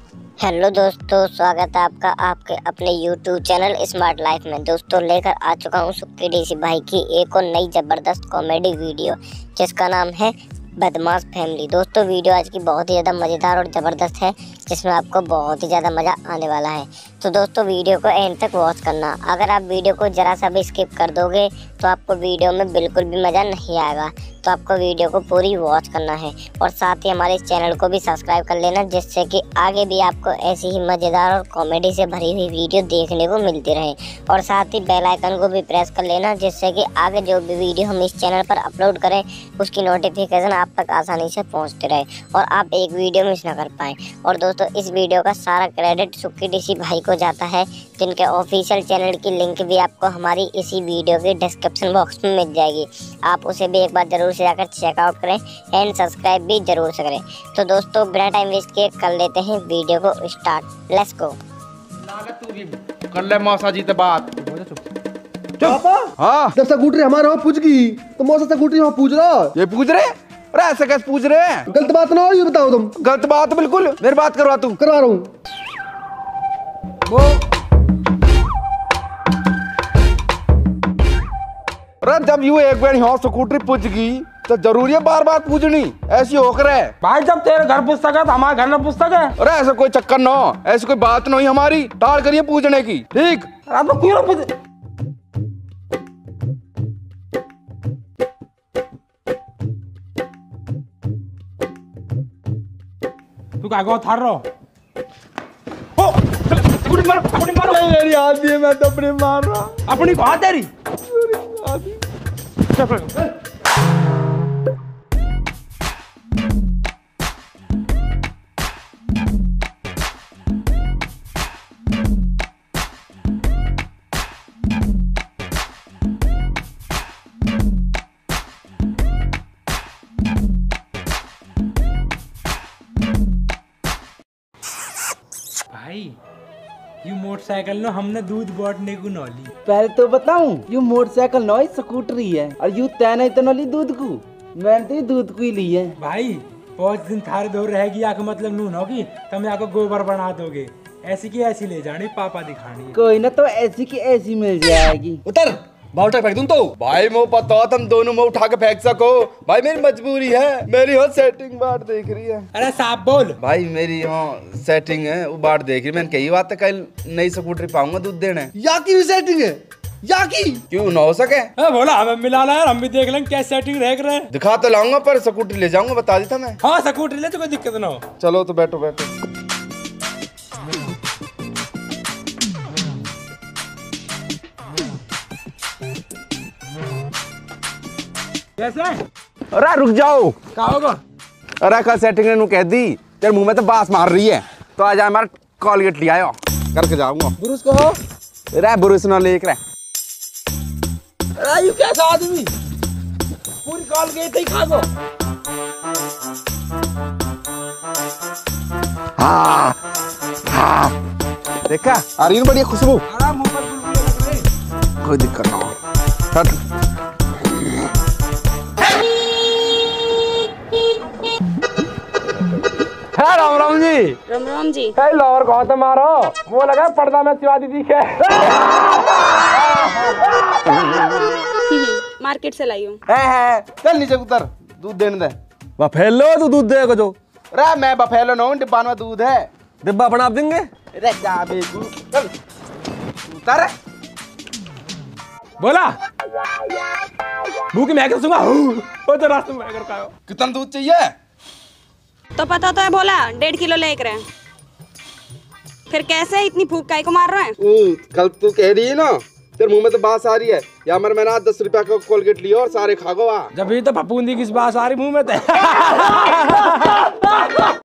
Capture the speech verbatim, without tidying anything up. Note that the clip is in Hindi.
हेलो दोस्तों, स्वागत है आपका आपके अपने यूट्यूब चैनल स्मार्ट लाइफ में। दोस्तों लेकर आ चुका हूँ सुक्की डीसी भाई की एक और नई ज़बरदस्त कॉमेडी वीडियो जिसका नाम है बदमाश फैमिली। दोस्तों वीडियो आज की बहुत ही ज़्यादा मज़ेदार और ज़बरदस्त है जिसमें आपको बहुत ही ज़्यादा मज़ा आने वाला है। तो दोस्तों वीडियो को एंड तक वॉच करना। अगर आप वीडियो को ज़रा सा भी स्किप कर दोगे तो आपको वीडियो में बिल्कुल भी मज़ा नहीं आएगा। तो आपको वीडियो को पूरी वॉच करना है और साथ ही हमारे इस चैनल को भी सब्सक्राइब कर लेना, जिससे कि आगे भी आपको ऐसी ही मज़ेदार और कॉमेडी से भरी हुई वीडियो देखने को मिलती रहे। और साथ ही बेल आइकन को भी प्रेस कर लेना, जिससे कि आगे जो भी वीडियो हम इस चैनल पर अपलोड करें उसकी नोटिफिकेशन आप तक आसानी से पहुंचते रहे और आप एक वीडियो मिस ना कर पाएँ। और दोस्तों इस वीडियो का सारा क्रेडिट सुक्की डीसी भाई को जाता है, जिनके ऑफिशियल चैनल की लिंक भी आपको हमारी इसी वीडियो के डिस्क्रिप्शन बॉक्स में मिल जाएगी। आप उसे भी एक बार जरूर से जाकर चेकआउट करें एंड सब्सक्राइब भी जरूर से करें। तो दोस्तों बिना टाइम वेस्ट किए कर लेते हैं वीडियो को स्टार्ट। Let's go. तू भी कर ले मौसा जी से बात। पापा हाँ जब स्कूटरी हमारे वहाँ पूछ गई तो मौसा स्कूटरी वहाँ पूछ रहा। ये पूछ रहे? अरे ऐसे कैसे पूछ रहे हैं? गलत बात ना हो ये बताओ तुम। गलत बात बिल्कुल। मेरी बात करवा तू। करवा रहा हूँ। वो अरे जब यू एक बार यहाँ स्कूटरी पूछ गई तो जरूरी है बार बार पूछनी? ऐसी होकर है भाई, जब तेरे घर पुस्तक है तो हमारे घर में पुस्तक है। अरे ऐसा कोई चक्कर ना हो, ऐसी कोई बात नहीं हमारी। टाल करिए पूछने की, ठीक? अरे तो क्यों पूछ? तू क्या गो थार रहो? अपनी मार, अपनी मारो। मेरी आदमी है, मैं तो अपने मार रहा। अपनी को हाथ तेरी। भाई ये मोटरसाइकिल नो हमने दूध बांटने को नौली। पहले तो बताऊं, ये मोटरसाइकिल नॉई स्कूटरी है और यू तैन है तो नली दूध को। मैंने तो ये दूध को ही ली है। भाई पाँच दिन थारे दौर रहेगी आके मतलब नून होगी तो मैं आपको गोबर बना दोगे। ऐसी की ऐसी ले जानी, पापा दिखानी। कोई ना, तो ऐसी की ऐसी मिल जाएगी। उतर बाउटा फेंक दूं तो। भाई मुँह पता तुम दोनों मुँह उठा के फेंक सको। भाई मेरी मजबूरी है, मेरी हो सेटिंग बाट देख रही है। अरे साहब बोल। भाई मेरी यहाँ सेटिंग है, वो बाट देख रही। मैंने कही बात है कल नई स्कूटरी पाऊंगा दूध देने। या की भी सेटिंग है या की क्यों ना हो सके? अरे बोला हमें मिला ला यार, हम भी देख लेंगे क्या सेटिंग रह रहे हैं। दिखा तो लाऊंगा पर स्कूटरी ले जाऊंगा, बता देता मैं। हाँ स्कूटर ले तो कोई दिक्कत ना हो। चलो तो बैठो बैठो। कैसे? अरे रुक जाओ। क्या होगा? अरे कल सेटिंग ने कह दी तेरे मुंह में तो बास मार रही है, तो आज हमारा कॉलगेट ले आयो करके जाऊंगा। बुरुस को हो। अरे बुरुस ना लेक रहे। अरे यू कैसा आदमी पूरी कॉल गई थी खा गो। हाँ हाँ देखा आ रही है बढ़िया खुशबू। अरे मुंह पर बुलबुल लग रहे। कोई दिक्कत ना हो। हट। है राम राम जी। राम राम जी। है लोअर कहो तो मारो, वो लगा पर्दा में शिवा दीदी के। मार्केट से लाई हूँ। है है चल नीचे उतर, दूध देने दे। बफेलो तो दूध देगा जो। अरे मैं बफेलो ना हूँ, डिब्बा में दूध है। डिब्बा अपना आप देंगे। अरे जा बेबू चल उतर। बोला भूख मैं क्या सुना वो तो रास्ते में कर का। कितना दूध चाहिए? तो पता तो है भोला, डेढ़ किलो लेकर आए। फिर कैसे इतनी भूख काहे को मार रहे हैं? ओ, कल तू कह रही है ना तेरे मुंह में तो बास आ रही है। या मर मैंने दस रुपया का कोलगेट लिया और सारे खा गो। जब ये तो फपूंदी किस बात आ रही मुंह में थे।